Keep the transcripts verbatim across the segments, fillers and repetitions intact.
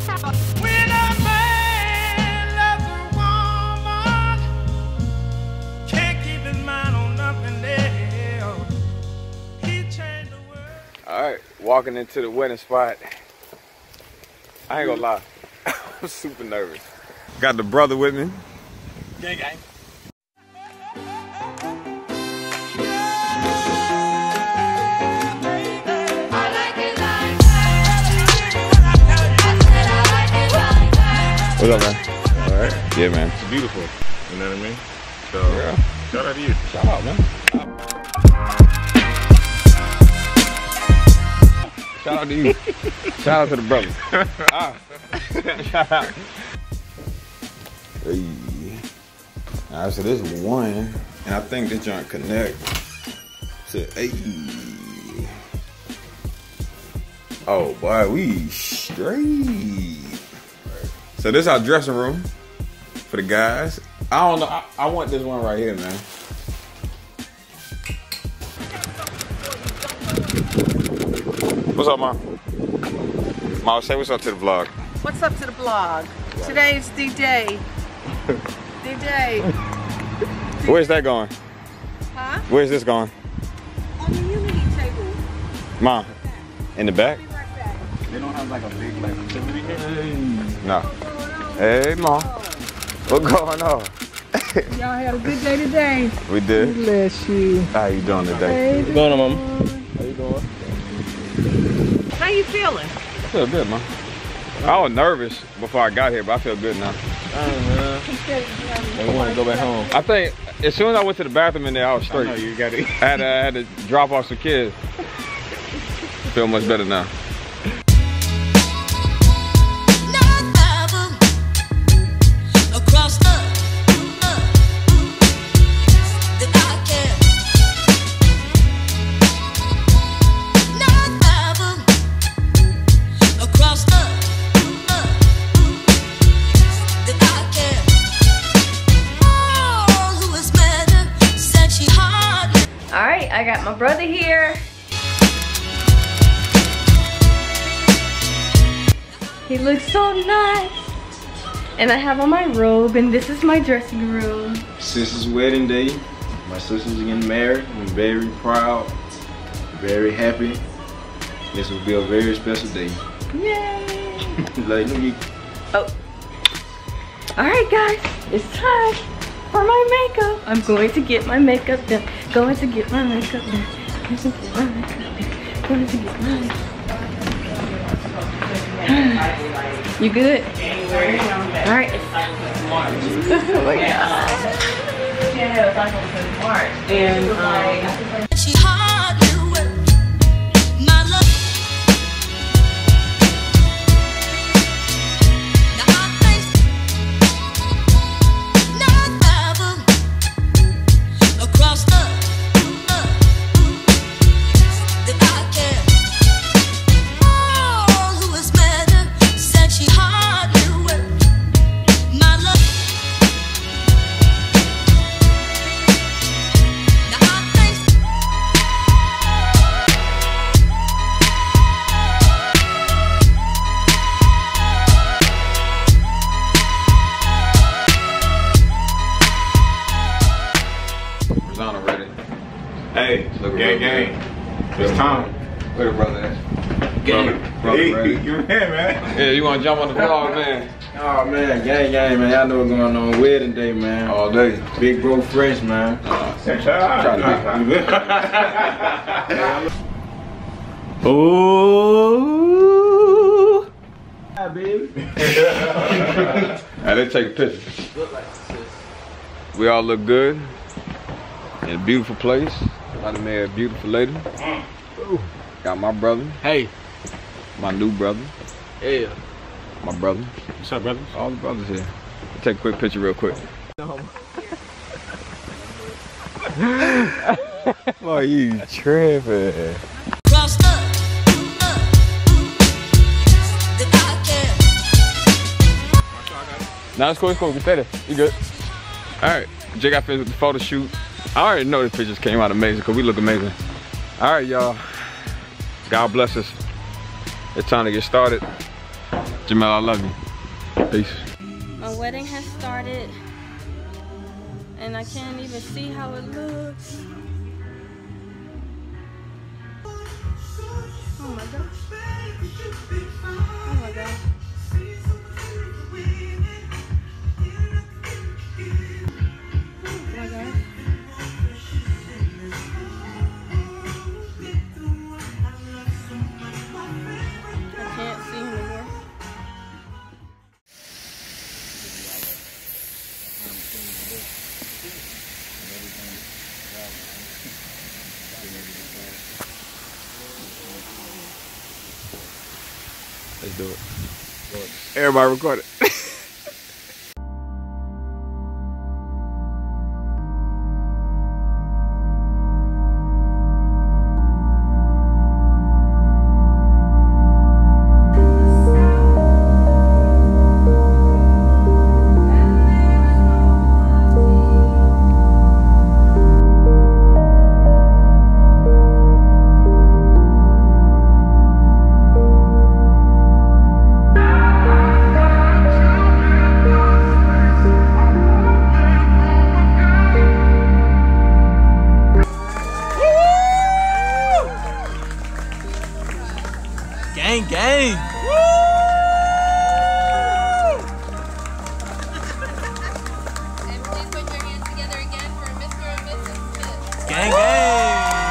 When a man loves a woman, can't keep his mind on nothing else. He changed the world. All right, walking into the wedding spot. I ain't gonna lie, I'm super nervous. Got the brother with me. Gang, gang. What's up, man? All right. Yeah, man. It's beautiful. You know what I mean? So, Yeah. shout out to you. Shout out, man. Shout out to you. Shout out to the brother. Ah. Shout out. Hey. All right, so this is one, and I think this joint connect to hey. Oh boy, we straight. So this is our dressing room for the guys. I don't know. I, I want this one right here, man. What's up, Mom? Mom, say what's up to the vlog. What's up to the blog? Today's the day. The day. Where's that going? Huh? Where's this going? On the unity table. Mom, in the back? Be right back. They don't have like a big like facility here? No. Hey, Mom. What's going on? Y'all had a good day today. We did. Bless you. How you doing today? What's going on, Mom? How you doing? How you feeling? I feel good, man. I was nervous before I got here, but I feel good now. I don't know. I want to go back home. I think as soon as I went to the bathroom in there, I was straight. I know you got it. I had to, I had to drop off some kids. Feel much better now. Alright, I got my brother here. He looks so nice. And I have on my robe, and this is my dressing room. Sister's wedding day. My sister's getting married. I'm very proud, very happy. This will be a very special day. Yay! Like, let me. Oh. Alright guys, it's time for my makeup. I'm going to get my makeup done. Going to get my makeup done. Going to get my makeup done. Going to get my makeup done. You good? Alright. Oh my god. And um She hardly worked my love. Now I face not ever across the that I can. All who has met her said she hardly worked my love. Hey, Look gang, real gang. It's time. Where the brother at? Gang. Brother, Hey, ready? you man, man. Yeah, you want to jump on the vlog, man? Oh man, gang, gang, man. Y'all know what's going on. Wedding day, man. All day. Big bro fresh, man. Oh. Hi, baby. Now, let's take a picture. We all look good. In a beautiful place. I done married a beautiful lady. Ooh. Got my brother. Hey. My new brother. Yeah. My brother. What's up, brothers? All the brothers here. Let's take a quick picture real quick. No. Boy, you tripping. Cross the that I can. Nah, it's cool, it's cool. We stay there. You good? Alright. Jay got finished with the photo shoot. I already know the pictures came out amazing because we look amazing. Alright, y'all. God bless us. It's time to get started. Jamel, I love you. Peace. My wedding has started, and I can't even see how it looks. Oh my gosh. Oh my gosh. Let's do it. Everybody record it. Gang, gang. And please put your hands together again for Mister and Missus Smith. Gang, gang.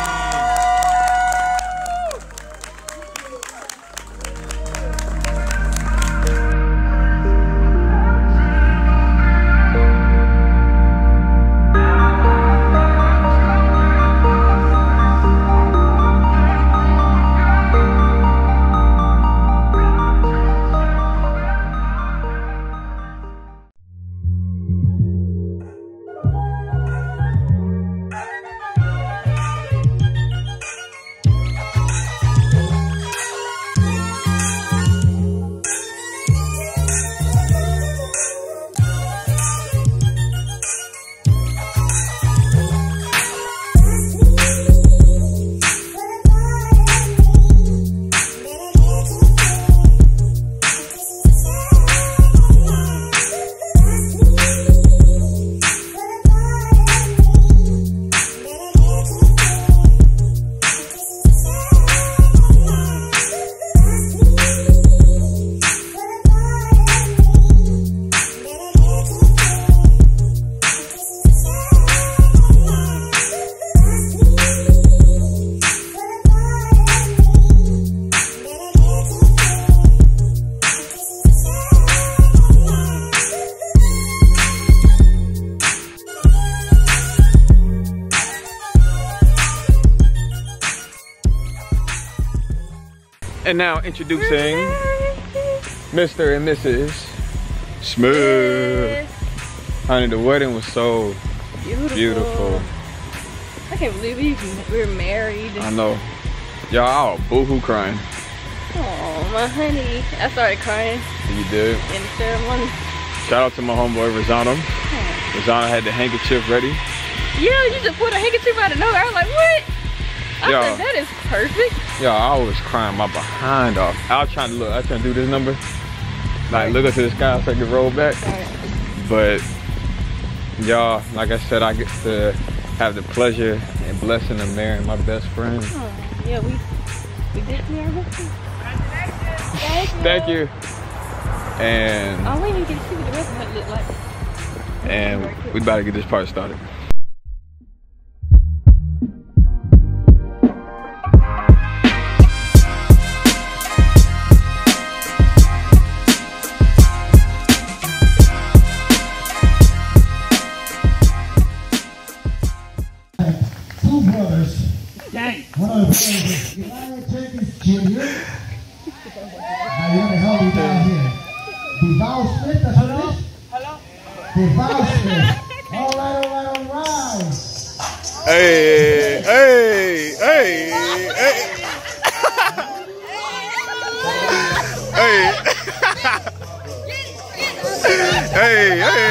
And now introducing Mister and Missus Smith. Honey, the wedding was so Beautiful. beautiful. I can't believe we we're married. I know. Y'all all boo-hoo crying. Oh, my honey. I started crying You did. in the ceremony. Shout out to my homeboy Rosanna. Rosanna had the handkerchief ready. Yeah, you just pulled a handkerchief out of nowhere. I was like, what? I Yo. said, that is perfect. Yo, I was crying my behind off. I was trying to look, I was trying to do this number. Like look up to the sky so I could roll back. Right. But y'all, like I said, I get to have the pleasure and blessing of marrying my best friend. Oh, yeah, we we did see our best friend. Thank you. Thank you. And Oh, we didn't get to see what the rest of it looked like. and we about to get this part started. Two brothers. One of the brothers is Elijah Jenkins Junior Now you're gonna help me down here. Deval Smith, that's what it is? Hello? Deval Smith. All right, all right, all right. Hey, hey, hey, hey. Hey. Hey, hey.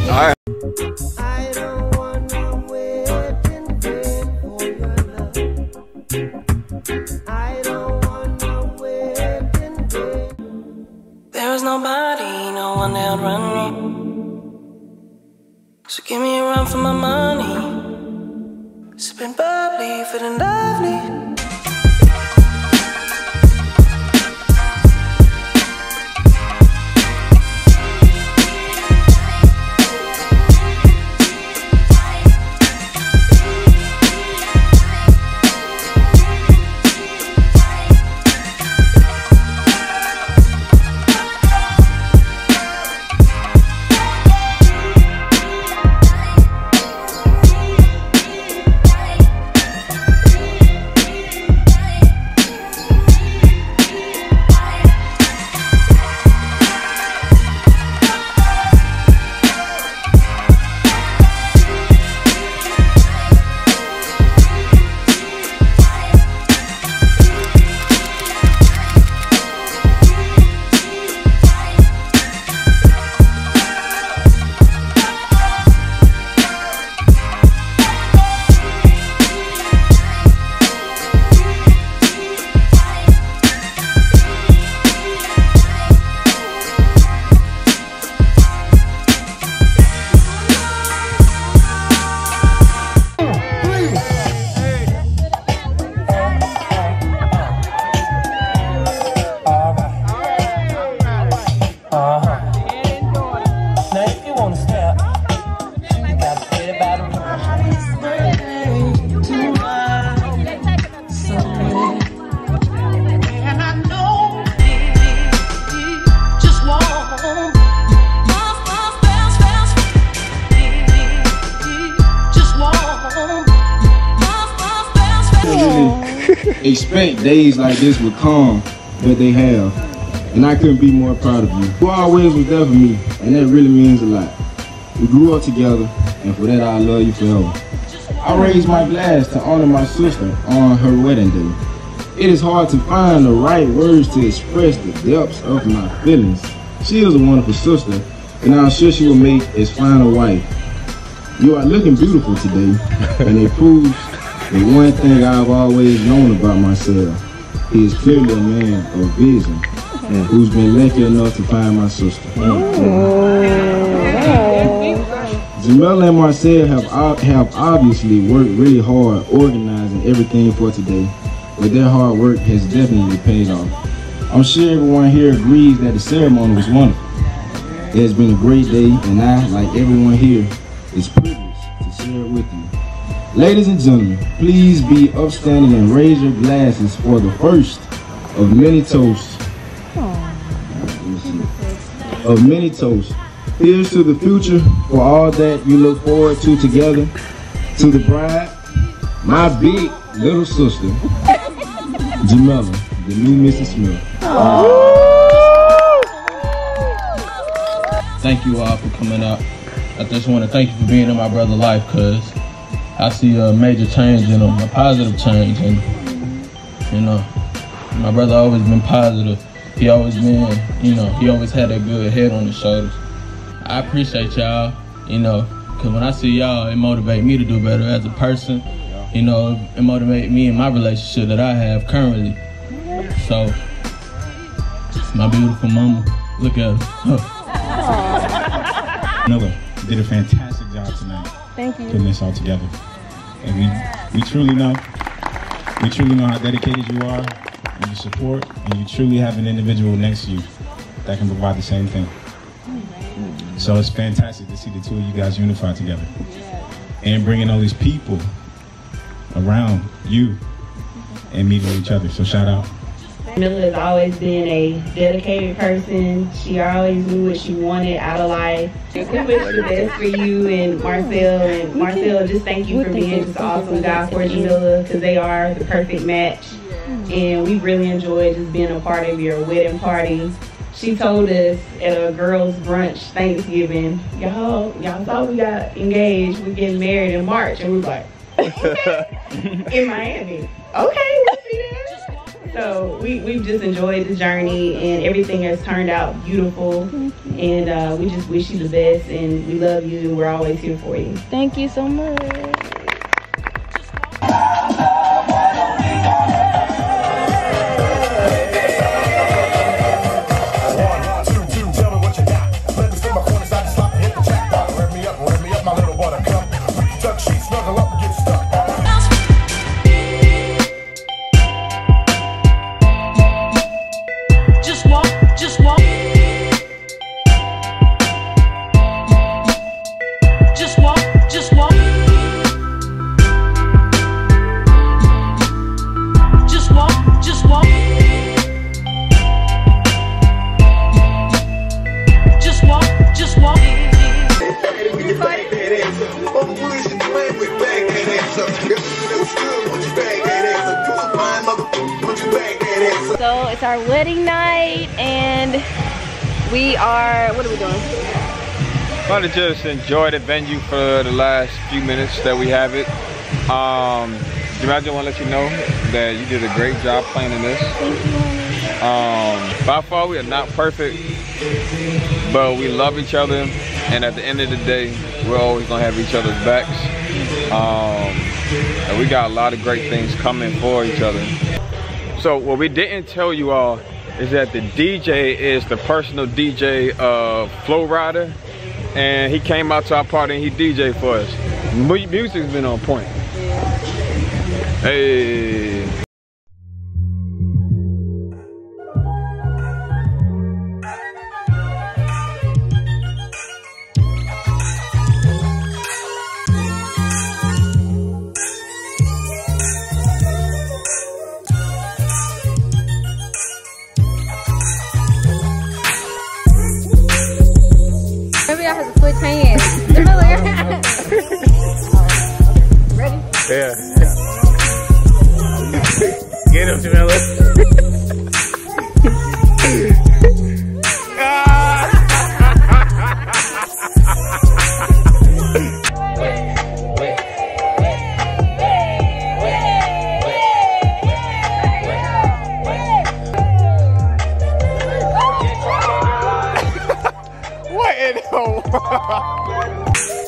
right. I don't wanna wait in vain for your love. I don't wanna wait in vain. There is nobody, no one that'll run me. So give me a run for my money. Sipping bubbly, feeling lovely. Expect days like this would come, but they have. And I couldn't be more proud of you. You always was there for me, and that really means a lot. We grew up together, and for that I love you forever. I raised my glass to honor my sister on her wedding day. It is hard to find the right words to express the depths of my feelings. She is a wonderful sister, and I'm sure she will make as fine a wife. You are looking beautiful today, and it proves the one thing I've always known about myself. He is clearly a man of vision, mm. who's been lucky enough to find my sister. Jamel and Marcel have, have obviously worked really hard organizing everything for today, but their hard work has definitely paid off. I'm sure everyone here agrees that the ceremony was wonderful. It has been a great day, and I, like everyone here, is privileged to share it with you. Ladies and gentlemen, please be upstanding and raise your glasses for the first of many toasts. Of many toasts. Here's to the future for all that you look forward to together. To the bride, my big little sister, Jamela, the new Missus Smith. Thank you all for coming out. I just want to thank you for being in my brother's life, cause I see a major change in him, a positive change, and you know, my brother always been positive. He always been, you know, he always had that good head on his shoulders. I appreciate y'all, you know, cause when I see y'all, it motivates me to do better as a person. You know, it motivates me in my relationship that I have currently. So, my beautiful mama, look at her. Miller did a fantastic job tonight. Thank you. Putting this all together. And we, we truly know, we truly know how dedicated you are and your support, and you truly have an individual next to you that can provide the same thing. So it's fantastic to see the two of you guys unify together and bringing all these people around you and meeting each other. So shout out. Mila has always been a dedicated person. She always knew what she wanted out of life. We wish the best for you and Marcel. And Marcel, just thank you for being just an awesome guy for Jamila, because they are the perfect match. And we really enjoyed just being a part of your wedding party. She told us at a girls' brunch Thanksgiving, y'all, y'all thought we got engaged, we're getting married in March. And we were like, okay, in Miami. Okay, we'll see that. So we, we've just enjoyed the journey, and everything has turned out beautiful. And uh, we just wish you the best, and we love you, and we're always here for you. Thank you so much. So it's our wedding night, and we are, what are we doing? Trying to just enjoy the venue for the last few minutes that we have it. Um, I just want to let you know that you did a great job planning this. Thank you, honey. Um, by far, we are not perfect, but we love each other, and at the end of the day, we're always gonna have each other's backs. Um, and we got a lot of great things coming for each other. So what we didn't tell you all is that the D J is the personal D J of Flow Rider, and he came out to our party and he D J'd for us. M music's been on point. Hey. Maybe I have to switch hands. Ready? Yeah. Get him, Jamila. What in the world?